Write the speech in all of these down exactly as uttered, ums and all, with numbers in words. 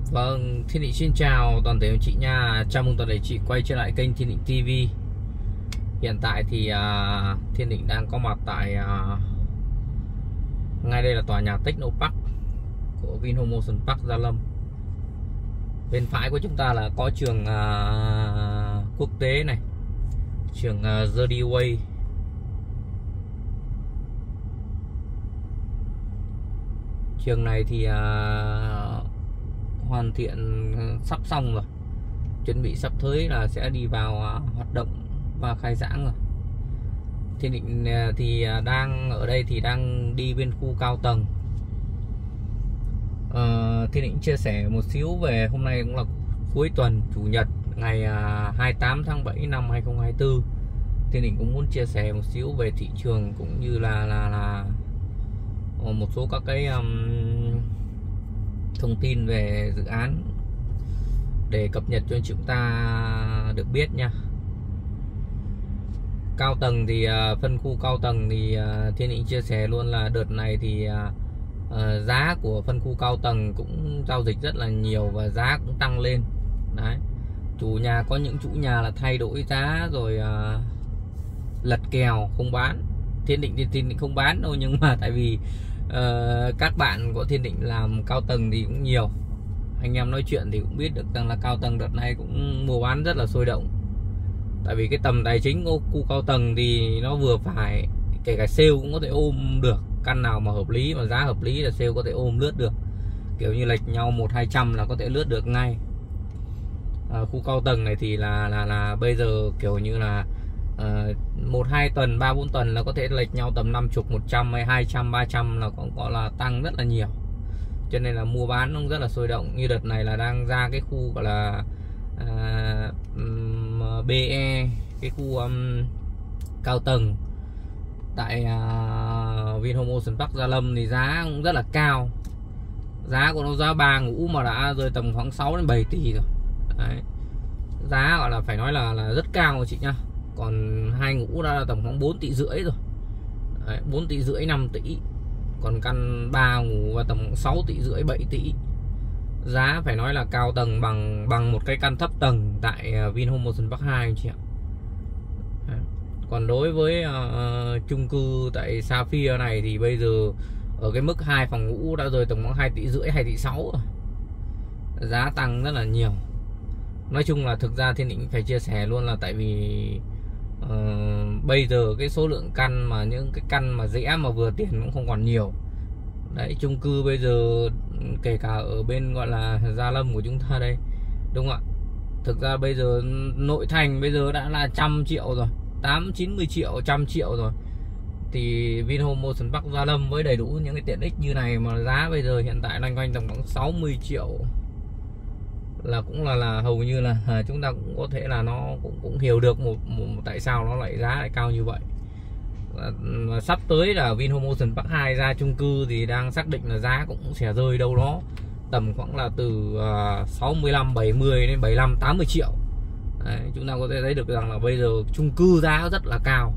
Vâng, Thiên Định xin chào toàn thể anh chị nha. Chào mừng toàn thể chị quay trở lại kênh Thiên Định ti vi. Hiện tại thì uh, Thiên Định đang có mặt tại uh, ngay đây là tòa nhà Technopark của Vinhomes Park Gia Lâm. Bên phải của chúng ta là có trường uh, quốc tế này, trường uh, Dirty Way. Trường này thì uh, hoàn thiện sắp xong rồi, chuẩn bị sắp tới là sẽ đi vào uh, hoạt động và khai giảng rồi. Thiên Định uh, thì uh, đang ở đây thì đang đi bên khu cao tầng. uh, Thiên Định chia sẻ một xíu về hôm nay cũng là cuối tuần, chủ nhật ngày uh, hai mươi tám tháng bảy năm hai nghìn không trăm hai mươi tư. Thiên Định cũng muốn chia sẻ một xíu về thị trường cũng như là là là một số các cái um, thông tin về dự án để cập nhật cho chúng ta được biết nha. Cao tầng thì uh, phân khu cao tầng thì uh, Thiên Định chia sẻ luôn là đợt này thì uh, uh, giá của phân khu cao tầng cũng giao dịch rất là nhiều và giá cũng tăng lên. Đấy, chủ nhà có những chủ nhà là thay đổi giá rồi uh, lật kèo không bán. Thiên Định thì Thiên Định không bán đâu, nhưng mà tại vì uh, các bạn của Thiên Định làm cao tầng thì cũng nhiều, anh em nói chuyện thì cũng biết được rằng là cao tầng đợt này cũng mua bán rất là sôi động. Tại vì cái tầm tài chính của khu cao tầng thì nó vừa phải, kể cả sale cũng có thể ôm được, căn nào mà hợp lý mà giá hợp lý là sale có thể ôm lướt được, kiểu như lệch nhau một hai trăm là có thể lướt được ngay. À, khu cao tầng này thì là là là bây giờ kiểu như là uh, một hai tuần, ba bốn tuần là có thể lệch nhau tầm năm mươi, một trăm hay hai trăm, ba trăm là cũng gọi là tăng rất là nhiều. Cho nên là mua bán nó rất là sôi động. Như đợt này là đang ra cái khu gọi là uh, um, bê e, cái khu um, cao tầng tại uh, Vinhomes Park Gia Lâm thì giá cũng rất là cao. Giá của nó giá ba ngũ mà đã rơi tầm khoảng sáu đến bảy tỷ rồi. Đấy, giá gọi là phải nói là, là rất cao rồi chị nhá. Còn hai ngũ đã là tầm khoảng bốn tỷ rưỡi rồi. Đấy, bốn tỷ rưỡi, năm tỷ. Còn căn ba ngủ và tầm sáu tỷ rưỡi, bảy tỷ. Giá phải nói là cao tầng bằng bằng một cái căn thấp tầng tại Vinhomes Park hai anh chị ạ. Đấy. Còn đối với uh, chung cư tại Sapphire này thì bây giờ ở cái mức hai phòng ngủ đã rơi tầm khoảng hai tỷ rưỡi, hai tỷ sáu rồi. Giá tăng rất là nhiều. Nói chung là thực ra Thiên Định phải chia sẻ luôn là tại vì uh, bây giờ cái số lượng căn mà những cái căn mà rẻ mà vừa tiền cũng không còn nhiều. Đấy, chung cư bây giờ kể cả ở bên gọi là Gia Lâm của chúng ta đây, đúng không ạ? Thực ra bây giờ nội thành bây giờ đã là trăm triệu rồi, tám chín mươi triệu, trăm triệu rồi. Thì Vinhomes Park Gia Lâm với đầy đủ những cái tiện ích như này mà giá bây giờ hiện tại loanh quanh tầm khoảng sáu mươi triệu là cũng là là hầu như là à, chúng ta cũng có thể là nó cũng cũng hiểu được một, một, một tại sao nó lại giá lại cao như vậy. Và, và sắp tới là Vinhomes Park hai ra chung cư thì đang xác định là giá cũng sẽ rơi đâu đó tầm khoảng là từ uh, sáu mươi lăm, bảy mươi đến bảy mươi lăm, tám mươi triệu. Đấy, chúng ta có thể thấy được rằng là bây giờ chung cư giá rất là cao.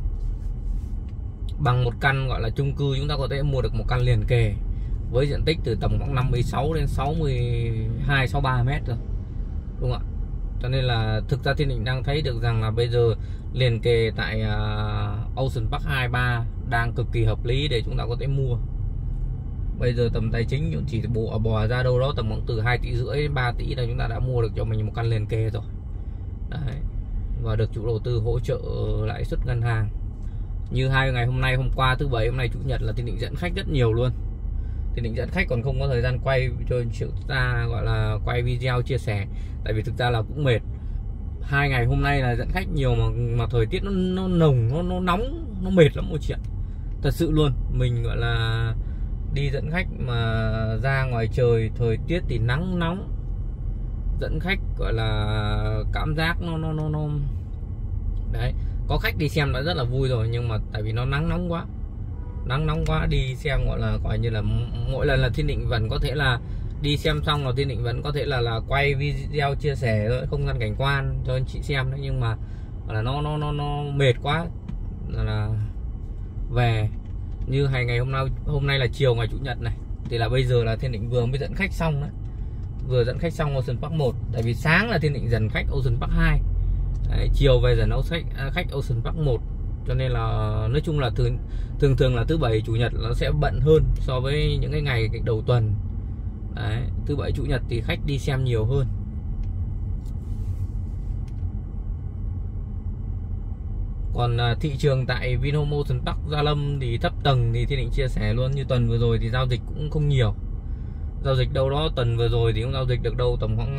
Bằng một căn gọi là chung cư chúng ta có thể mua được một căn liền kề với diện tích từ tầm khoảng năm mươi sáu đến sáu mươi hai, sáu mươi ba mét rồi, đúng không ạ? Cho nên là thực ra Thiên Định đang thấy được rằng là bây giờ liền kề tại uh, Ocean Park hai, ba đang cực kỳ hợp lý để chúng ta có thể mua. Bây giờ tầm tài chính chỉ bò, bò ra đâu đó tầm khoảng từ hai tỷ rưỡi đến ba tỷ là chúng ta đã mua được cho mình một căn liền kề rồi. Đấy. Và được chủ đầu tư hỗ trợ lãi suất ngân hàng. Như hai ngày hôm nay, hôm qua thứ bảy, hôm nay chủ nhật là Thiên Định dẫn khách rất nhiều luôn. Thì định dẫn khách còn không có thời gian quay cho chúng ta gọi là quay video chia sẻ, tại vì thực ra là cũng mệt. Hai ngày hôm nay là dẫn khách nhiều mà mà thời tiết nó nó nồng, nó nó nóng, nó mệt lắm một chuyện. Thật sự luôn, mình gọi là đi dẫn khách mà ra ngoài trời thời tiết thì nắng nóng, dẫn khách gọi là cảm giác nó nó nó nó đấy, có khách đi xem đã rất là vui rồi, nhưng mà tại vì nó nắng nóng quá. Nắng nóng quá đi xem gọi là coi như là mỗi lần là Thiên Định vẫn có thể là đi xem xong là Thiên Định vẫn có thể là là quay video chia sẻ thôi, không gian cảnh quan cho anh chị xem đấy, nhưng mà là nó nó nó nó mệt quá là, là về. Như hai ngày hôm nay hôm nay là chiều ngày chủ nhật này thì là bây giờ là Thiên Định vừa mới dẫn khách xong đấy, vừa dẫn khách xong Ocean Park một. Tại vì sáng là Thiên Định dần khách Ocean Park hai. Đấy, chiều về dần khách, khách Ocean Park một. Cho nên là nói chung là thường thường thường là thứ bảy chủ nhật nó sẽ bận hơn so với những cái ngày đầu tuần. Đấy, thứ bảy chủ nhật thì khách đi xem nhiều hơn. Còn thị trường tại Vinhome Ocean Park Gia Lâm thì thấp tầng thì Thiên Định chia sẻ luôn, như tuần vừa rồi thì giao dịch cũng không nhiều. Giao dịch đâu đó tuần vừa rồi thì cũng giao dịch được đâu tầm khoảng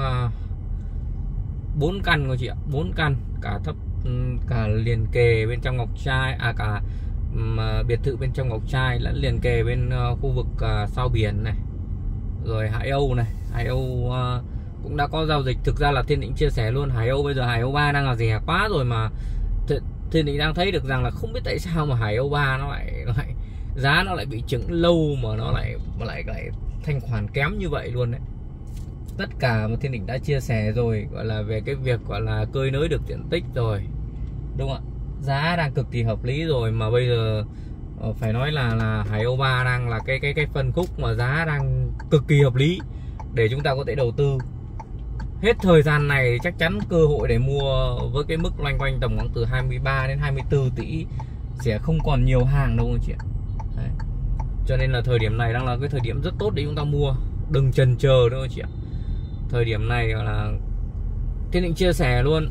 bốn căn thôi chị ạ, bốn căn, cả thấp cả liền kề bên trong Ngọc Trai, à cả um, biệt thự bên trong Ngọc Trai lẫn liền kề bên uh, khu vực uh, sau biển này, rồi Hải Âu này, Hải Âu uh, cũng đã có giao dịch. Thực ra là Thiên Định chia sẻ luôn, Hải Âu bây giờ Hải Âu ba đang là rẻ quá rồi mà Th Thiên Định đang thấy được rằng là không biết tại sao mà Hải Âu ba nó lại, nó lại giá nó lại bị chững lâu mà nó lại mà lại lại thanh khoản kém như vậy luôn đấy. Tất cả mà Thiên Định đã chia sẻ rồi, gọi là về cái việc gọi là cơi nới được diện tích rồi, đúng không ạ? Giá đang cực kỳ hợp lý rồi, mà bây giờ phải nói là là Hải Âu ba đang là cái cái cái phân khúc mà giá đang cực kỳ hợp lý để chúng ta có thể đầu tư. Hết thời gian này chắc chắn cơ hội để mua với cái mức loanh quanh tầm khoảng từ hai mươi ba đến hai mươi tư tỷ sẽ không còn nhiều hàng đâu anh chị ạ. Đấy. Cho nên là thời điểm này đang là cái thời điểm rất tốt để chúng ta mua, đừng chần chờ đâu anh chị ạ. Thời điểm này là Thiên Định chia sẻ luôn.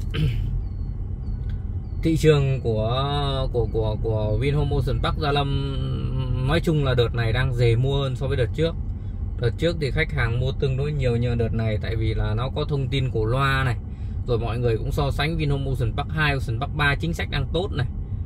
Thị trường của của của của Vinhome Ocean Park Gia Lâm nói chung là đợt này đang dễ mua hơn so với đợt trước. Đợt trước thì khách hàng mua tương đối nhiều, nhờ đợt này tại vì là nó có thông tin của loa này, rồi mọi người cũng so sánh Vinhome Ocean Park hai, Ocean Park ba chính sách đang tốt này.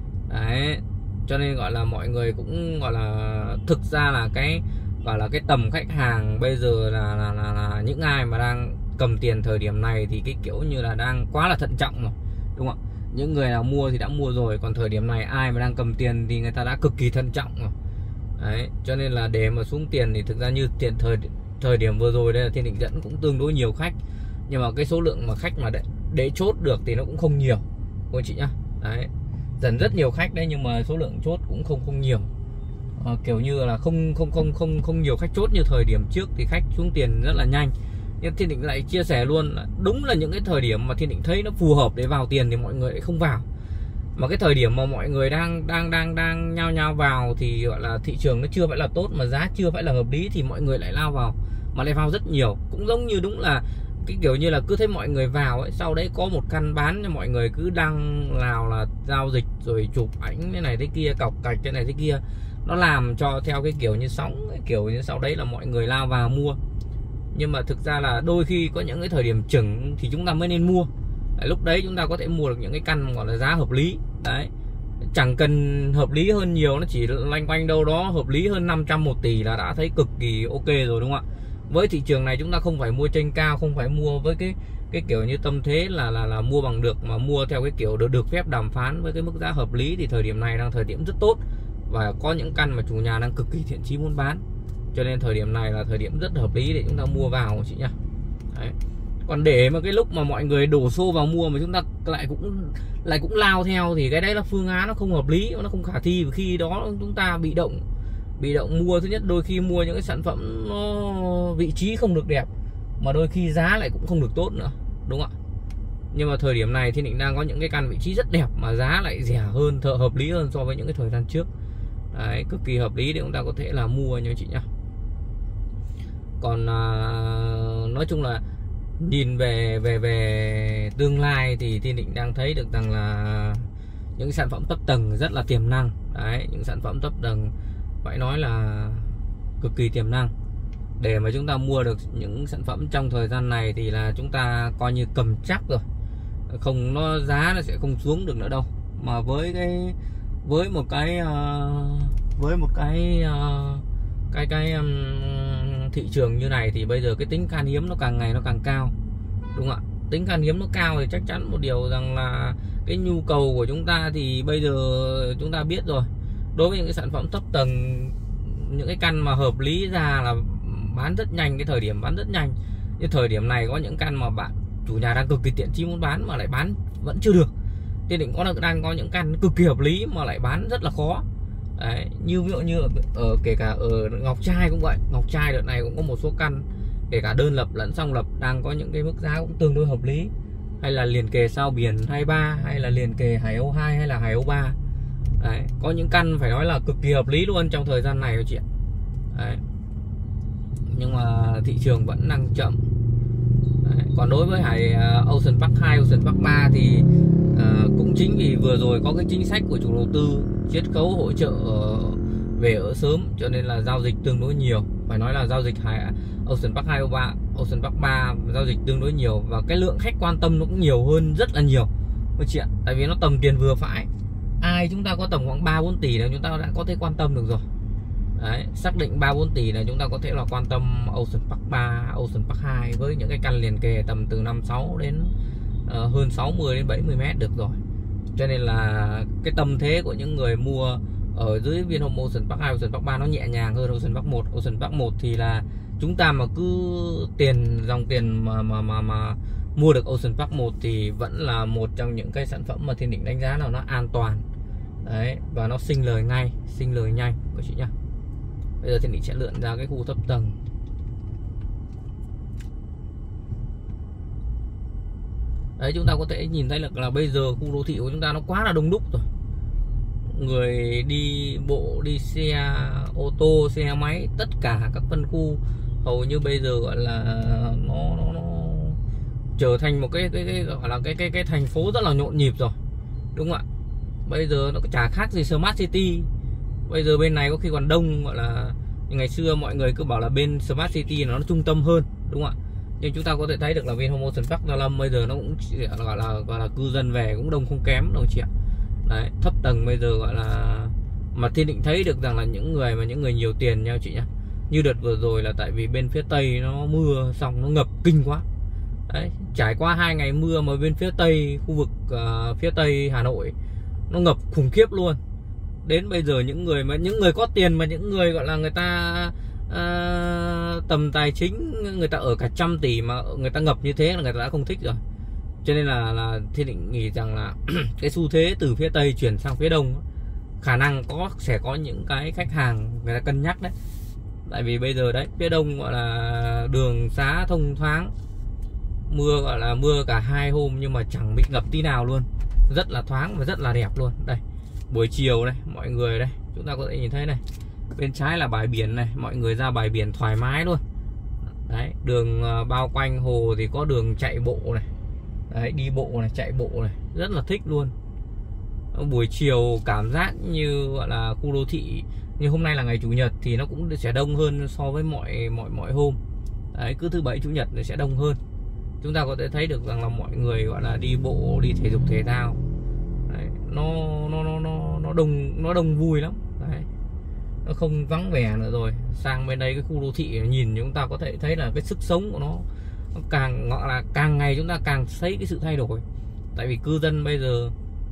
Đấy, cho nên gọi là mọi người cũng gọi là thực ra là cái gọi là cái tầm khách hàng bây giờ là là, là, là những ai mà đang cầm tiền thời điểm này thì cái kiểu như là đang quá là thận trọng rồi, đúng không ạ? Những người nào mua thì đã mua rồi, còn thời điểm này ai mà đang cầm tiền thì người ta đã cực kỳ thận trọng rồi. Đấy, cho nên là để mà xuống tiền thì thực ra như tiền thời thời điểm vừa rồi đây là Thiên Định dẫn cũng tương đối nhiều khách, nhưng mà cái số lượng mà khách mà để, để chốt được thì nó cũng không nhiều cô chị nhá. Đấy, dần rất nhiều khách đấy nhưng mà số lượng chốt cũng không không nhiều. À, kiểu như là không không không không không nhiều khách chốt như thời điểm trước thì khách xuống tiền rất là nhanh. Nhưng Thiên Định lại chia sẻ luôn là đúng là những cái thời điểm mà Thiên Định thấy nó phù hợp để vào tiền thì mọi người lại không vào. Mà cái thời điểm mà mọi người đang đang đang đang nhao nhao vào thì gọi là thị trường nó chưa phải là tốt mà giá chưa phải là hợp lý thì mọi người lại lao vào, mà lại vào rất nhiều. Cũng giống như đúng là cái kiểu như là cứ thấy mọi người vào ấy, sau đấy có một căn bán cho mọi người cứ đăng nào là giao dịch rồi chụp ảnh thế này thế kia, cọc cạch thế này thế kia, nó làm cho theo cái kiểu như sóng, cái kiểu như sau đấy là mọi người lao vào mua. Nhưng mà thực ra là đôi khi có những cái thời điểm chừng thì chúng ta mới nên mua. Đấy, lúc đấy chúng ta có thể mua được những cái căn gọi là giá hợp lý. Đấy, chẳng cần hợp lý hơn nhiều, nó chỉ loanh quanh đâu đó hợp lý hơn năm trăm một tỷ là đã thấy cực kỳ ok rồi, đúng không ạ? Với thị trường này chúng ta không phải mua trên cao, không phải mua với cái cái kiểu như tâm thế là là là mua bằng được, mà mua theo cái kiểu được được phép đàm phán với cái mức giá hợp lý. Thì thời điểm này đang thời điểm rất tốt và có những căn mà chủ nhà đang cực kỳ thiện chí muốn bán, cho nên thời điểm này là thời điểm rất hợp lý để chúng ta mua vào chị nhá. Đấy. Còn để mà cái lúc mà mọi người đổ xô vào mua mà chúng ta lại cũng lại cũng lao theo thì cái đấy là phương án nó không hợp lý, nó không khả thi. Và khi đó chúng ta bị động bị động mua, thứ nhất đôi khi mua những cái sản phẩm nó vị trí không được đẹp, mà đôi khi giá lại cũng không được tốt nữa, đúng không ạ? Nhưng mà thời điểm này thì Định đang có những cái căn vị trí rất đẹp mà giá lại rẻ hơn, thợ hợp lý hơn so với những cái thời gian trước. Đấy, cực kỳ hợp lý để chúng ta có thể là mua nha chị nhá. Còn à, nói chung là nhìn về về về tương lai thì Thiên Định đang thấy được rằng là những sản phẩm thấp tầng rất là tiềm năng. Đấy, những sản phẩm thấp tầng phải nói là cực kỳ tiềm năng để mà chúng ta mua được những sản phẩm trong thời gian này thì là chúng ta coi như cầm chắc rồi, không nó giá nó sẽ không xuống được nữa đâu. Mà với cái với một cái uh, với một cái uh, cái cái um, thị trường như này thì bây giờ cái tính khan hiếm nó càng ngày nó càng cao, đúng không ạ? Tính khan hiếm nó cao thì chắc chắn một điều rằng là cái nhu cầu của chúng ta thì bây giờ chúng ta biết rồi. Đối với những cái sản phẩm thấp tầng, những cái căn mà hợp lý ra là bán rất nhanh, cái thời điểm bán rất nhanh. Nhưng thời điểm này có những căn mà bạn chủ nhà đang cực kỳ tiện chí muốn bán mà lại bán vẫn chưa được. Thiên Định có đang có những căn cực kỳ hợp lý mà lại bán rất là khó. Đấy, như ví dụ như ở, ở kể cả ở Ngọc Trai cũng vậy. Ngọc Trai đợt này cũng có một số căn kể cả đơn lập lẫn song lập đang có những cái mức giá cũng tương đối hợp lý, hay là liền kề sao biển hai ba, hay là liền kề Hải Âu hai hay là Hải Âu ba. Đấy, có những căn phải nói là cực kỳ hợp lý luôn trong thời gian này các chị ạ. Đấy. Nhưng mà thị trường vẫn đang chậm. Đấy. Còn đối với Hải uh, Ocean Park hai, Ocean Park ba thì uh, cũng chính vì vừa rồi có cái chính sách của chủ đầu tư chiết khấu hỗ trợ uh, về ở sớm, cho nên là giao dịch tương đối nhiều. Phải nói là giao dịch Hải Ocean Park hai, Ocean Park ba giao dịch tương đối nhiều, và cái lượng khách quan tâm nó cũng nhiều hơn rất là nhiều các chị ạ. Tại vì nó tầm tiền vừa phải, ai chúng ta có tầm khoảng ba bốn tỷ là chúng ta đã có thể quan tâm được rồi. Đấy, xác định ba bốn tỷ là chúng ta có thể là quan tâm Ocean Park ba, Ocean Park hai với những cái căn liền kề tầm từ năm sáu đến uh, hơn sáu mươi đến bảy mươi mét được rồi. Cho nên là cái tâm thế của những người mua ở dưới Vinhome Ocean Park hai, Ocean Park ba nó nhẹ nhàng hơn Ocean Park một. Ocean Park một thì là chúng ta mà cứ tiền dòng tiền mà mà mà, mà mua được Ocean Park một thì vẫn là một trong những cái sản phẩm mà Thiên Định đánh giá là nó an toàn. Đấy, và nó sinh lời ngay, sinh lời nhanh các chị nhá. Bây giờ Thiên Định sẽ lượn ra cái khu thấp tầng. Đấy, chúng ta có thể nhìn thấy là, là bây giờ khu đô thị của chúng ta nó quá là đông đúc rồi. Người đi bộ, đi xe ô tô, xe máy, tất cả các phân khu hầu như bây giờ gọi là nó nó, nó trở thành một cái cái, cái gọi là cái cái cái thành phố rất là nhộn nhịp rồi, đúng không ạ? Bây giờ nó chả khác gì Smart City. Bây giờ bên này có khi còn đông, gọi là ngày xưa mọi người cứ bảo là bên Smart City nó, nó trung tâm hơn, đúng không ạ? Nhưng chúng ta có thể thấy được là Vinhome Ocean Park Gia Lâm bây giờ nó cũng gọi là gọi là cư dân về cũng đông không kém đâu chị ạ. Đấy, thấp tầng bây giờ gọi là mà Thiên Định thấy được rằng là những người mà những người nhiều tiền nha chị nhá. Như đợt vừa rồi là tại vì bên phía Tây nó mưa xong nó ngập kinh quá. Đấy, trải qua hai ngày mưa mà bên phía Tây, khu vực uh, phía Tây Hà Nội nó ngập khủng khiếp luôn. Đến bây giờ những người mà những người có tiền, mà những người gọi là người ta uh, tầm tài chính, người ta ở cả trăm tỷ mà người ta ngập như thế là người ta đã không thích rồi. Cho nên là, là Thiên Định nghĩ rằng là cái xu thế từ phía Tây chuyển sang phía Đông khả năng có sẽ có những cái khách hàng người ta cân nhắc đấy. Tại vì bây giờ đấy, phía Đông gọi là đường xá thông thoáng, mưa gọi là mưa cả hai hôm nhưng mà chẳng bị ngập tí nào luôn, rất là thoáng và rất là đẹp luôn. Đây, buổi chiều đây, mọi người đây, chúng ta có thể nhìn thấy này, bên trái là bãi biển này, mọi người ra bãi biển thoải mái luôn. Đấy, đường bao quanh hồ thì có đường chạy bộ này. Đấy, đi bộ này, chạy bộ này, rất là thích luôn. Buổi chiều cảm giác như gọi là khu đô thị, như hôm nay là ngày chủ nhật thì nó cũng sẽ đông hơn so với mọi mọi mọi hôm. Đấy, cứ thứ bảy chủ nhật nó sẽ đông hơn. Chúng ta có thể thấy được rằng là mọi người gọi là đi bộ, đi thể dục thể thao. Đấy, nó nó nó nó nó đông nó đông vui lắm. Đấy, nó không vắng vẻ nữa rồi. Sang bên đây cái khu đô thị nhìn chúng ta có thể thấy là cái sức sống của nó, nó càng gọi là càng ngày chúng ta càng thấy cái sự thay đổi. Tại vì cư dân bây giờ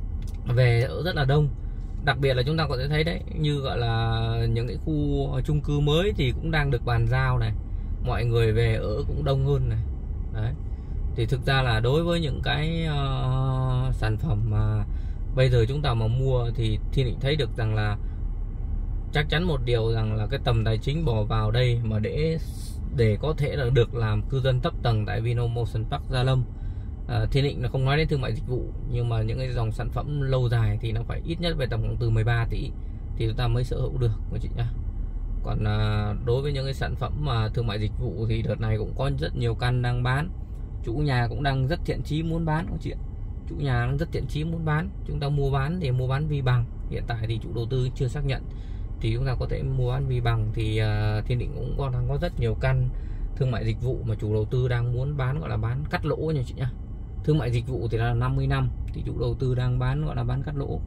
về ở rất là đông. Đặc biệt là chúng ta có thể thấy đấy, như gọi là những cái khu chung cư mới thì cũng đang được bàn giao này, mọi người về ở cũng đông hơn này. Đấy, thì thực ra là đối với những cái uh, sản phẩm mà bây giờ chúng ta mà mua thì Thiên Định thấy được rằng là chắc chắn một điều rằng là cái tầm tài chính bỏ vào đây mà để để có thể là được làm cư dân thấp tầng tại Vinhome Ocean Park Gia Lâm. À, Thiên Định là không nói đến thương mại dịch vụ, nhưng mà những cái dòng sản phẩm lâu dài thì nó phải ít nhất về tầm khoảng từ mười ba tỷ thì chúng ta mới sở hữu được các chị nhá. Còn à, đối với những cái sản phẩm mà thương mại dịch vụ thì đợt này cũng có rất nhiều căn đang bán. Chủ nhà cũng đang rất thiện chí muốn bán các chị ạ. Chủ nhà đang rất thiện chí muốn bán. Chúng ta mua bán thì mua bán vi bằng. Hiện tại thì chủ đầu tư chưa xác nhận thì chúng ta có thể mua bán vi bằng. Thì uh, Thiên Định cũng còn đang có rất nhiều căn thương mại dịch vụ mà chủ đầu tư đang muốn bán, gọi là bán cắt lỗ nha chị nhá. Thương mại dịch vụ thì là năm mươi năm thì chủ đầu tư đang bán gọi là bán cắt lỗ.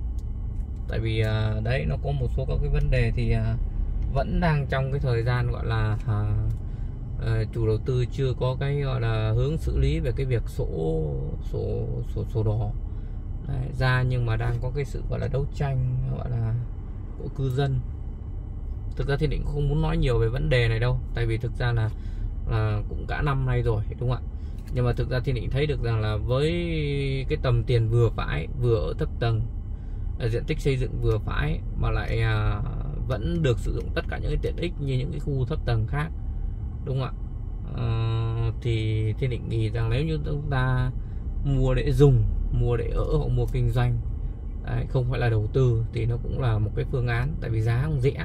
Tại vì uh, đấy nó có một số các cái vấn đề thì uh, vẫn đang trong cái thời gian gọi là uh, uh, chủ đầu tư chưa có cái gọi là hướng xử lý về cái việc sổ sổ sổ sổ đỏ đấy, ra, nhưng mà đang có cái sự gọi là đấu tranh gọi là của cư dân. Thực ra thì Định không muốn nói nhiều về vấn đề này đâu, tại vì thực ra là, là cũng cả năm nay rồi, đúng không ạ? Nhưng mà thực ra thì Định thấy được rằng là với cái tầm tiền vừa phải, vừa ở thấp tầng, diện tích xây dựng vừa phải mà lại à, vẫn được sử dụng tất cả những cái tiện ích như những cái khu thấp tầng khác, đúng không ạ? uh, thì Thiên Định nghĩ rằng nếu như chúng ta mua để dùng, mua để ở hoặc mua kinh doanh, đấy, không phải là đầu tư, thì nó cũng là một cái phương án, tại vì giá cũng rẻ.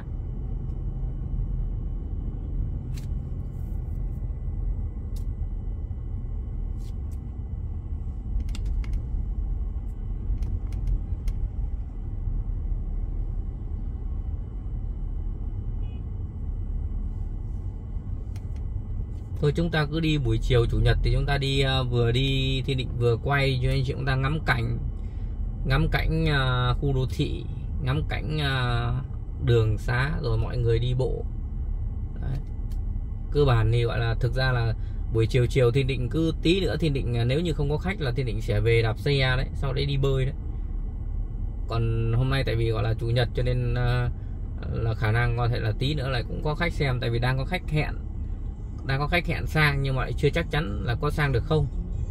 Thôi chúng ta cứ đi buổi chiều chủ nhật thì chúng ta đi, uh, vừa đi Thiên Định vừa quay cho anh chị chúng ta ngắm cảnh, ngắm cảnh uh, khu đô thị, ngắm cảnh uh, đường xá, rồi mọi người đi bộ. Đấy. Cơ bản thì gọi là thực ra là buổi chiều chiều Thiên Định cứ tí nữa Thiên Định, nếu như không có khách là Thiên Định sẽ về đạp xe đấy, sau đấy đi bơi đấy. Còn hôm nay tại vì gọi là chủ nhật cho nên uh, là khả năng có thể là tí nữa lại cũng có khách xem, tại vì đang có khách hẹn, đang có khách hẹn sang nhưng mà lại chưa chắc chắn là có sang được không.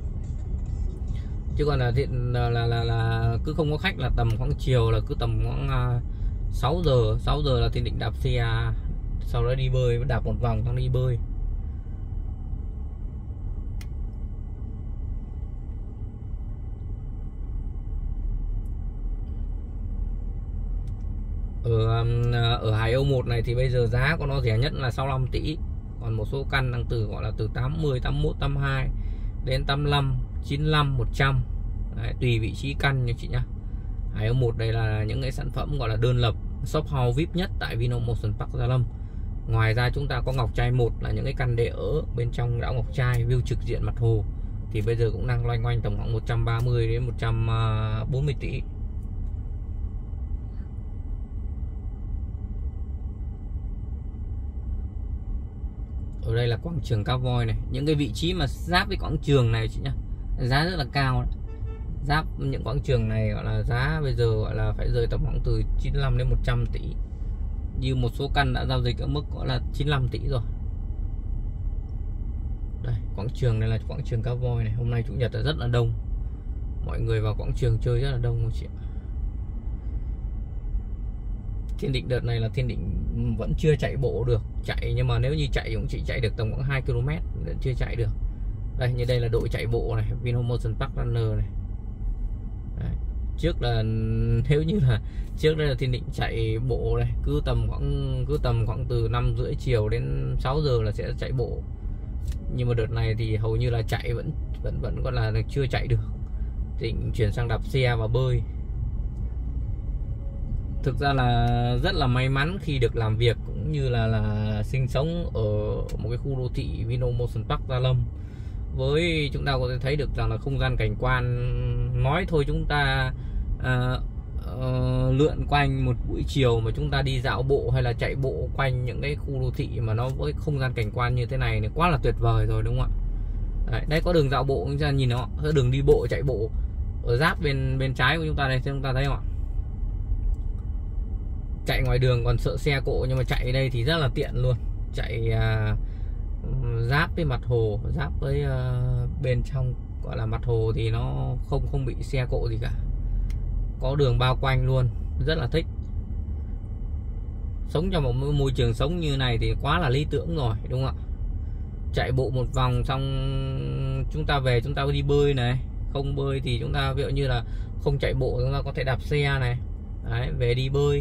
Chứ còn là là là, là, là cứ không có khách là tầm khoảng chiều, là cứ tầm khoảng uh, sáu giờ, sáu giờ là Thiên Định đạp xe, sau đó đi bơi, đạp một vòng xong đi bơi. Ở ở Hải Âu một này thì bây giờ giá của nó rẻ nhất là sáu mươi lăm tỷ. Còn một số căn đang từ gọi là từ tám mươi, tám mươi mốt, tám mươi hai đến tám mươi lăm, chín mươi lăm, một trăm. Đấy, tùy vị trí căn nha chị nhá. Hải Âu một đây là những cái sản phẩm gọi là đơn lập, shop house vi ai pi nhất tại Vinomotion Park Gia Lâm. Ngoài ra chúng ta có Ngọc Trai một là những cái căn để ở bên trong đảo Ngọc Trai, view trực diện mặt hồ, thì bây giờ cũng đang loanh quanh tầm khoảng một trăm ba mươi đến một trăm bốn mươi tỷ. Ở đây là quảng trường Cá Voi này, những cái vị trí mà giáp với quảng trường này chị nhá, giá rất là cao đấy. Giáp những quảng trường này gọi là giá bây giờ gọi là phải rơi tầm khoảng từ chín mươi lăm đến một trăm tỷ. Như một số căn đã giao dịch ở mức gọi là chín mươi lăm tỷ rồi. Đây, quảng trường này là quảng trường Cá Voi này, hôm nay chủ nhật là rất là đông. Mọi người vào quảng trường chơi rất là đông chị ạ. Thiên Định đợt này là Thiên Định vẫn chưa chạy bộ được, chạy nhưng mà nếu như chạy cũng chỉ chạy được tầm khoảng hai ki lô mét, chưa chạy được. Đây, như đây là đội chạy bộ này, Vinomotion Park Runner này. Đấy. Trước là nếu như là trước đây là Thiên Định chạy bộ này, cứ tầm khoảng cứ tầm khoảng từ năm rưỡi chiều đến sáu giờ là sẽ chạy bộ. Nhưng mà đợt này thì hầu như là chạy vẫn vẫn vẫn còn là chưa chạy được. Định chuyển sang đạp xe và bơi. Thực ra là rất là may mắn khi được làm việc cũng như là là sinh sống ở một cái khu đô thị Vinomotion Park Gia Lâm. Với chúng ta có thể thấy được rằng là không gian cảnh quan, nói thôi chúng ta à, à, lượn quanh một buổi chiều mà chúng ta đi dạo bộ hay là chạy bộ quanh những cái khu đô thị mà nó với không gian cảnh quan như thế này thì quá là tuyệt vời rồi, đúng không ạ? Đấy, đây có đường dạo bộ, chúng ta nhìn nó, đường đi bộ chạy bộ ở giáp bên bên trái của chúng ta đây, chúng ta thấy không ạ? Chạy ngoài đường còn sợ xe cộ, nhưng mà chạy đây thì rất là tiện luôn. Chạy à, giáp với mặt hồ, giáp với à, bên trong gọi là mặt hồ thì nó không không bị xe cộ gì cả. Có đường bao quanh luôn, rất là thích. Sống trong một môi trường sống như này thì quá là lý tưởng rồi, đúng không ạ? Chạy bộ một vòng xong chúng ta về chúng ta đi bơi này. Không bơi thì chúng ta ví dụ như là không chạy bộ chúng ta có thể đạp xe này. Đấy, về đi bơi.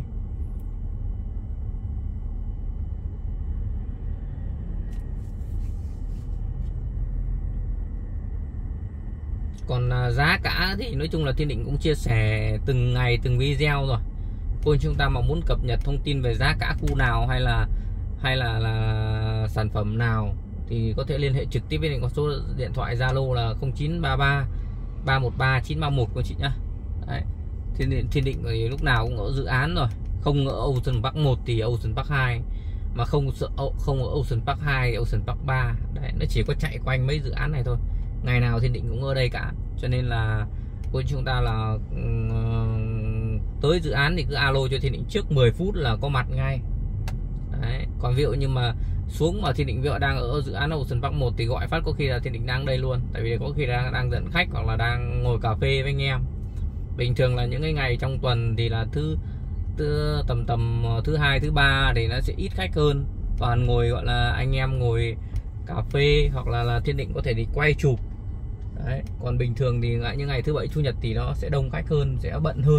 Còn giá cả thì nói chung là Thiên Định cũng chia sẻ từng ngày từng video rồi. Cô chúng ta mà muốn cập nhật thông tin về giá cả khu nào hay là hay là là sản phẩm nào thì có thể liên hệ trực tiếp với mình, có số điện thoại Zalo là không chín ba ba ba một ba chín ba một của chị nhá. Đấy. Thiên Định, Thiên Định thì lúc nào cũng ở dự án rồi, không ở Ocean Park một thì Ocean Park hai, mà không không ở Ocean Park hai thì Ocean Park ba. Đấy, nó chỉ có chạy quanh mấy dự án này thôi. Ngày nào Thiên Định cũng ở đây cả, cho nên là của chúng ta là uh, tới dự án thì cứ alo cho Thiên Định trước mười phút là có mặt ngay. Đấy. Còn ví dụ như mà xuống mà Thiên Định ví dụ đang ở dự án Ocean Park một thì gọi phát có khi là Thiên Định đang đây luôn, tại vì có khi đang đang dẫn khách hoặc là đang ngồi cà phê với anh em. Bình thường là những cái ngày trong tuần thì là thứ, thứ tầm tầm thứ hai thứ ba thì nó sẽ ít khách hơn, toàn ngồi gọi là anh em ngồi cà phê, hoặc là là Thiên Định có thể đi quay chụp. Đấy. Còn bình thường thì những ngày thứ bảy chủ nhật thì nó sẽ đông khách hơn, sẽ bận hơn.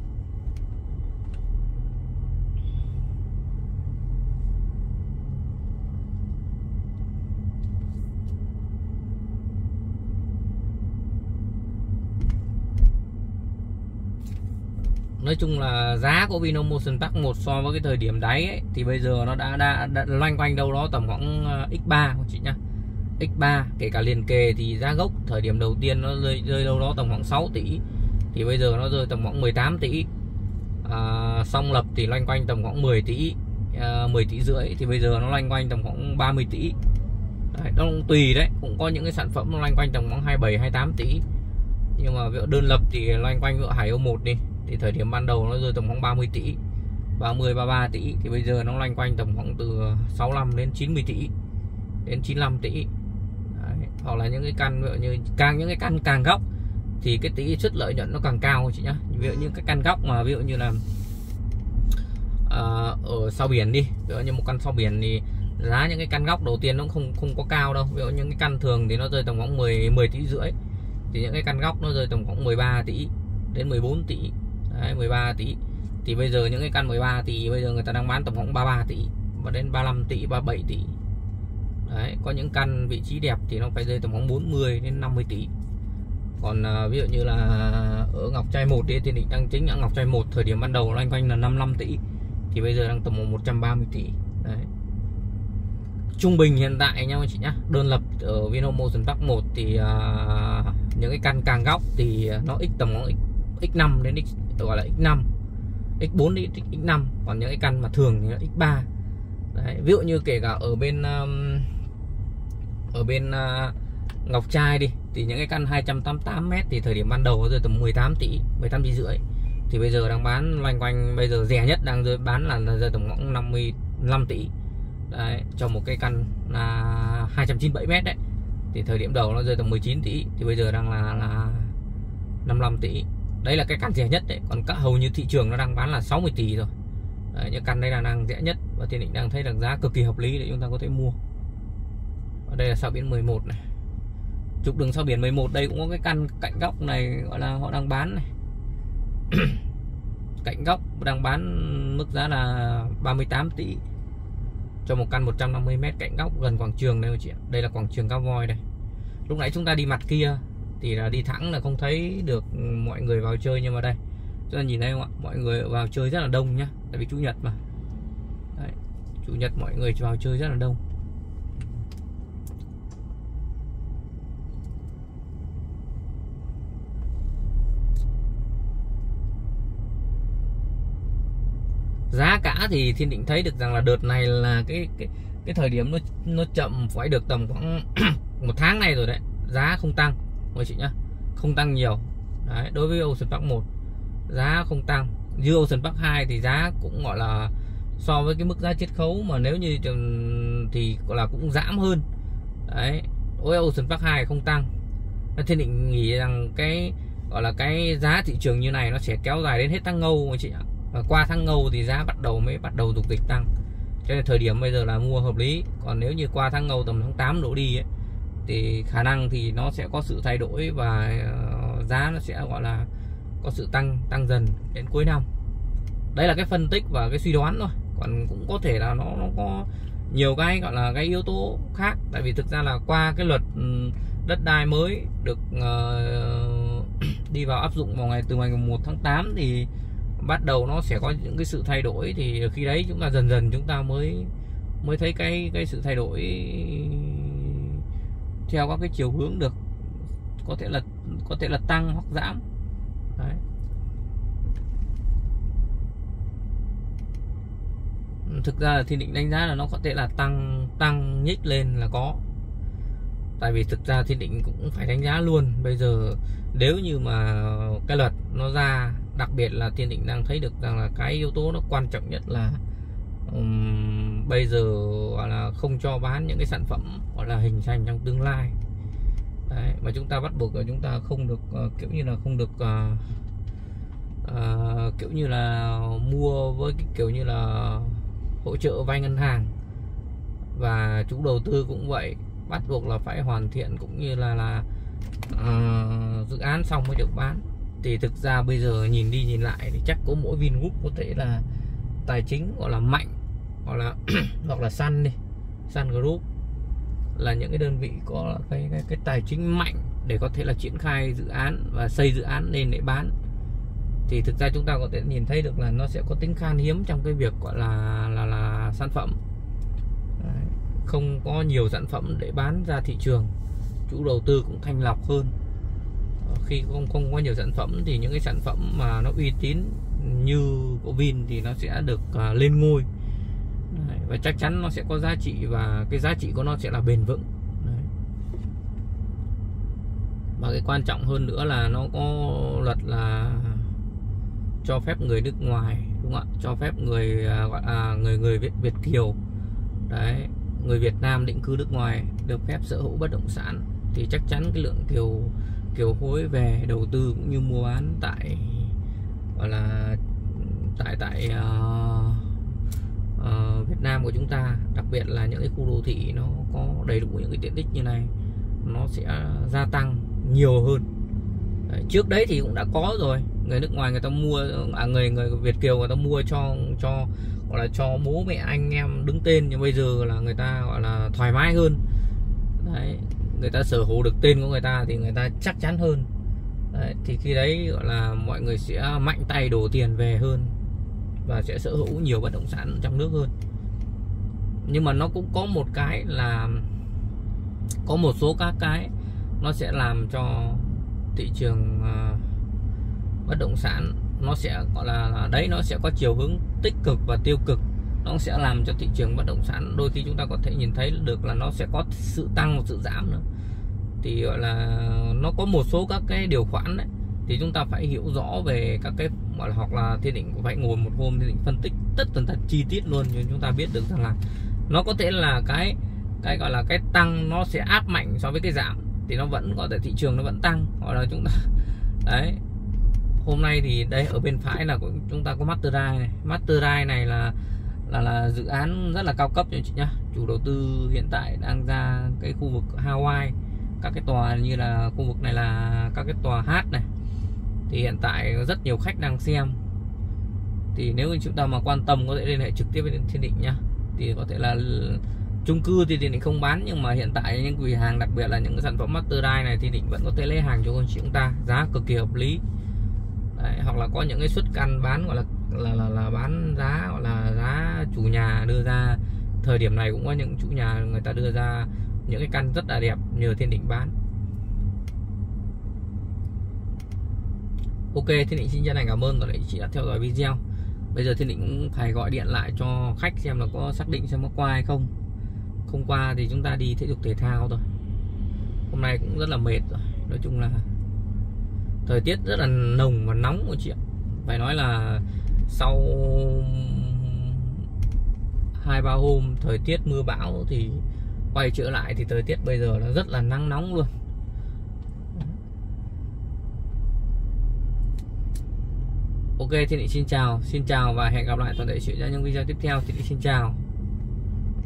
Nói chung là giá của Vinhome Ocean Park một so với cái thời điểm đáy ấy, thì bây giờ nó đã, đã, đã loanh quanh đâu đó tầm khoảng nhân ba của chị nhá. nhân ba kể cả liền kề thì giá gốc thời điểm đầu tiên nó rơi, rơi đâu đó tầm khoảng sáu tỷ, thì bây giờ nó rơi tầm khoảng mười tám tỷ. à, Song lập thì loanh quanh tầm khoảng mười tỷ, à, mười tỷ rưỡi, thì bây giờ nó loanh quanh tầm khoảng ba mươi tỷ. Đấy, nó cũng tùy đấy, cũng có những cái sản phẩm nó loanh quanh tầm khoảng hai mươi bảy, hai mươi tám tỷ. Nhưng mà ví dụ đơn lập thì loanh quanh ví dụ Hải Âu một đi, thì thời điểm ban đầu nó rơi tầm khoảng ba mươi tỷ, ba mươi, ba mươi ba tỷ, thì bây giờ nó loanh quanh tầm khoảng từ sáu mươi lăm đến chín mươi tỷ, đến chín mươi lăm tỷ. Đấy. Hoặc là những cái căn ví dụ như càng những cái căn càng góc thì cái tỷ suất lợi nhuận nó càng cao chị nhá. Ví dụ như cái căn góc mà ví dụ như là à, ở sau biển đi, ví dụ như một căn sau biển thì giá những cái căn góc đầu tiên nó không không có cao đâu. Ví dụ những cái căn thường thì nó rơi tầm khoảng mười, mười tỷ rưỡi, thì những cái căn góc nó rơi tầm khoảng mười ba tỷ đến mười bốn tỷ. Đấy, mười ba tỷ. Thì bây giờ những cái căn mười ba tỷ bây giờ người ta đang bán tầm khoảng ba mươi ba tỷ và đến ba mươi lăm tỷ, ba mươi bảy tỷ. Đấy, có những căn vị trí đẹp thì nó phải rơi tầm khoảng bốn mươi đến năm mươi tỷ. Còn à, ví dụ như là ở Ngọc Trai một thì Định đang chính ở Ngọc Trai một thời điểm ban đầu loanh quanh là năm mươi lăm tỷ, thì bây giờ đang tầm một trăm ba mươi tỷ. Đấy. Trung bình hiện tại nha anh chị nhá, đơn lập ở Vinhome Ocean Park một thì à, những cái căn càng góc thì nó x tầm khoảng x năm đến x, gọi là x năm, x bốn đến x năm. Còn những cái căn mà thường thì nó x ba. Đấy, ví dụ như kể cả ở bên um, ở bên uh, Ngọc Trai đi, thì những cái căn hai trăm tám mươi tám mét thì thời điểm ban đầu rơi tầm mười tám tỷ, mười tám tỷ rưỡi, thì bây giờ đang bán loanh quanh, bây giờ rẻ nhất đang rơi bán là, là rơi tầm khoảng năm mươi lăm tỷ. Đấy, cho một cái căn là hai trăm chín mươi bảy mét đấy, thì thời điểm đầu nó rơi tầm mười chín tỷ, thì bây giờ đang là là năm mươi lăm tỷ. Đấy là cái căn rẻ nhất đấy, còn các hầu như thị trường nó đang bán là sáu mươi tỷ rồi. Đấy, những căn đấy là đang rẻ nhất và Thiên Định đang thấy rằng giá cực kỳ hợp lý để chúng ta có thể mua. Ở đây là sao biển mười một này, trục đường sao biển mười một đây cũng có cái căn cạnh góc này, gọi là họ đang bán này. Cạnh góc đang bán mức giá là ba mươi tám tỷ cho một căn một trăm năm mươi mét cạnh góc gần quảng trường đây chị ạ. Đây là quảng trường Cao Voi đây. Lúc nãy chúng ta đi mặt kia thì là đi thẳng là không thấy được mọi người vào chơi, nhưng mà đây chúng ta nhìn thấy không ạ, mọi người vào chơi rất là đông nhá, tại vì chủ nhật mà. Đấy, chủ nhật mọi người vào chơi rất là đông. Giá cả thì Thiên Định thấy được rằng là đợt này là cái cái cái thời điểm nó nó chậm phải được tầm khoảng một tháng này rồi đấy, giá không tăng mọi chị nhá, không tăng nhiều. Đấy, đối với Ocean Park một giá không tăng, như Ocean Park hai thì giá cũng gọi là so với cái mức giá chiết khấu mà nếu như thì gọi là cũng giảm hơn. Đấy, đối với Ocean Park hai không tăng. Thiên Định nghĩ rằng cái gọi là cái giá thị trường như này nó sẽ kéo dài đến hết tháng Ngâu mọi chị ạ. Và qua tháng Ngâu thì giá bắt đầu mới bắt đầu dục dịch tăng, cho nên thời điểm bây giờ là mua hợp lý. Còn nếu như qua tháng Ngâu tầm tháng tám đổ đi ấy, thì khả năng thì nó sẽ có sự thay đổi và giá nó sẽ gọi là có sự tăng tăng dần đến cuối năm. Đấy là cái phân tích và cái suy đoán thôi, còn cũng có thể là nó nó có nhiều cái gọi là cái yếu tố khác. Tại vì thực ra là qua cái luật đất đai mới được uh, đi vào áp dụng vào ngày từ ngày một tháng tám thì bắt đầu nó sẽ có những cái sự thay đổi, thì khi đấy chúng ta dần dần chúng ta mới mới thấy cái cái sự thay đổi theo các cái chiều hướng được, có thể là có thể là tăng hoặc giảm. Đấy. Thực ra là Thiên Định đánh giá là nó có thể là tăng tăng nhích lên là có. Tại vì thực ra Thiên Định cũng phải đánh giá luôn, bây giờ nếu như mà cái luật nó ra, đặc biệt là Thiên Định đang thấy được rằng là cái yếu tố nó quan trọng nhất là um, bây giờ gọi là không cho bán những cái sản phẩm gọi là hình thành trong tương lai. Đấy, mà chúng ta bắt buộc là chúng ta không được uh, kiểu như là không được uh, uh, kiểu như là mua với cái kiểu như là hỗ trợ vay ngân hàng, và chủ đầu tư cũng vậy. bắt buộc là phải hoàn thiện cũng như là là uh, dự án xong mới được bán. Thì thực ra bây giờ nhìn đi nhìn lại thì chắc có mỗi Vingroup có thể là tài chính gọi là mạnh, hoặc là hoặc là Sun đi, Sun Group là những cái đơn vị có cái, cái cái tài chính mạnh để có thể là triển khai dự án và xây dự án lên để bán. Thì thực ra chúng ta có thể nhìn thấy được là nó sẽ có tính khan hiếm trong cái việc gọi là là là sản phẩm. Đấy, không có nhiều sản phẩm để bán ra thị trường, chủ đầu tư cũng thanh lọc hơn. Khi không không có nhiều sản phẩm thì những cái sản phẩm mà nó uy tín như của Vin thì nó sẽ được uh, lên ngôi. Đấy, và chắc chắn nó sẽ có giá trị, và cái giá trị của nó sẽ là bền vững. Đấy. Và cái quan trọng hơn nữa là nó có luật là cho phép người nước ngoài, đúng không ạ, cho phép người gọi à, người người Việt Việt kiều, đấy, người Việt Nam định cư nước ngoài được phép sở hữu bất động sản. Thì chắc chắn cái lượng kiều kiều hối về đầu tư cũng như mua bán tại gọi là tại tại uh, uh, Việt Nam của chúng ta, đặc biệt là những cái khu đô thị nó có đầy đủ những cái tiện ích như này, nó sẽ gia tăng nhiều hơn. Đấy, trước đấy thì cũng đã có rồi, người nước ngoài người ta mua, à, người người Việt kiều người ta mua cho cho gọi là cho bố mẹ anh em đứng tên, nhưng bây giờ là người ta gọi là thoải mái hơn. Đấy, người ta sở hữu được tên của người ta thì người ta chắc chắn hơn. Đấy, thì khi đấy gọi là mọi người sẽ mạnh tay đổ tiền về hơn và sẽ sở hữu nhiều bất động sản trong nước hơn. Nhưng mà nó cũng có một cái là có một số các cái nó sẽ làm cho thị trường uh, bất động sản nó sẽ gọi là, là đấy nó sẽ có chiều hướng tích cực và tiêu cực. Nó sẽ làm cho thị trường bất động sản đôi khi chúng ta có thể nhìn thấy được là nó sẽ có sự tăng và sự giảm nữa. Thì gọi là nó có một số các cái điều khoản đấy, thì chúng ta phải hiểu rõ về các cái gọi là, hoặc là Thiên Định phải ngồi một hôm Thiên Định phân tích tất tần tật chi tiết luôn, nhưng chúng ta biết được rằng là nó có thể là cái cái gọi là cái tăng nó sẽ áp mạnh so với cái giảm, thì nó vẫn có thể thị trường nó vẫn tăng, hoặc là chúng ta đấy. Hôm nay thì đây ở bên phải là chúng ta có Masterai này. Masterai này là là là dự án rất là cao cấp cho chị nhá. Chủ đầu tư hiện tại đang ra cái khu vực Hawaii, các cái tòa như là khu vực này là các cái tòa hát này, thì hiện tại rất nhiều khách đang xem. Thì nếu như chúng ta mà quan tâm có thể liên hệ trực tiếp với Thiên Định nhá. Thì có thể là chung cư thì Thiên Định không bán, nhưng mà hiện tại những quầy hàng, đặc biệt là những cái sản phẩm Masterai này, thì Định vẫn có thể lấy hàng cho con chị chúng ta, giá cực kỳ hợp lý. Đấy, hoặc là có những cái suất căn bán gọi là là là, là bán giá gọi là giá chủ nhà đưa ra. Thời điểm này cũng có những chủ nhà người ta đưa ra những cái căn rất là đẹp nhờ Thiên Định bán. Ok, Thiên Định xin chân thành cảm ơn và chị đã theo dõi video. Bây giờ Thiên Định cũng phải gọi điện lại cho khách xem là có xác định xem có qua hay không. Không qua thì chúng ta đi thể dục thể thao thôi. Hôm nay cũng rất là mệt rồi. Nói chung là thời tiết rất là nồng và nóng của chị ạ. Phải nói là sau hai ba hôm thời tiết mưa bão thì quay trở lại thì thời tiết bây giờ là rất là nắng nóng luôn. Ok, Thiên Định xin chào, xin chào và hẹn gặp lại toàn thể chị trong những video tiếp theo. Thiên Định xin chào.